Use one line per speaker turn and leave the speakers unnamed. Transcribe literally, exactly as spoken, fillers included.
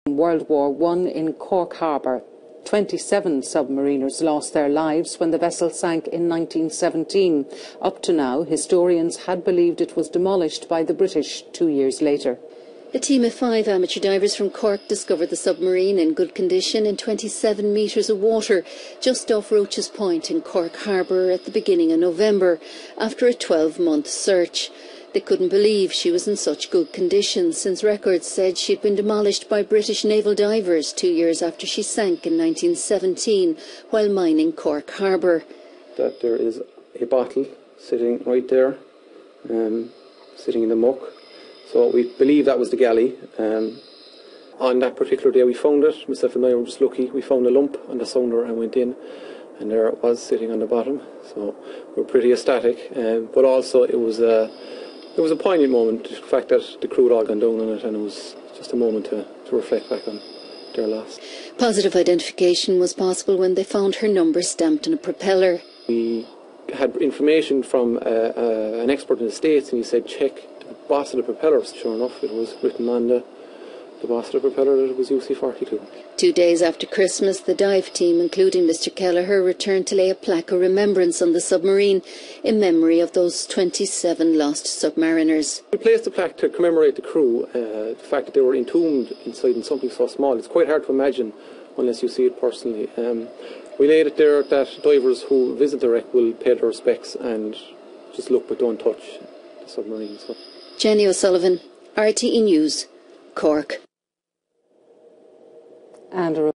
World War One in Cork Harbour. twenty-seven submariners lost their lives when the vessel sank in nineteen seventeen. Up to now, historians had believed it was demolished by the British two years later.
A team of five amateur divers from Cork discovered the submarine in good condition in twenty-seven metres of water just off Roaches Point in Cork Harbour at the beginning of November, after a twelve-month search. They couldn't believe she was in such good condition, since records said she'd been demolished by British naval divers two years after she sank in nineteen seventeen while mining Cork Harbour.
That there is a bottle sitting right there, um, sitting in the muck. So we believe that was the galley. Um, on that particular day we found it. Myself and I were just lucky. We found a lump on the sounder and went in, and there it was sitting on the bottom. So we were pretty ecstatic. Um, but also it was a it was a poignant moment. The fact that the crew had all gone down on it, and it was just a moment to, to reflect back on their loss.
Positive identification was possible when they found her number stamped on a propeller.
We had information from uh, uh, an expert in the States, and he said check the boss of the propeller. Sure enough, it was written on the, the boss of the propeller that it was U C forty-two.
Two days after Christmas, the dive team, including Mister Kelleher, returned to lay a plaque of remembrance on the submarine in memory of those twenty-seven lost submariners.
We placed the plaque to commemorate the crew, uh, the fact that they were entombed inside in something so small. It's quite hard to imagine unless you see it personally. Um, we laid it there that divers who visit the wreck will pay their respects and just look but don't touch the submarine. So.
Jenny O'Sullivan, R T E News, Cork.
And a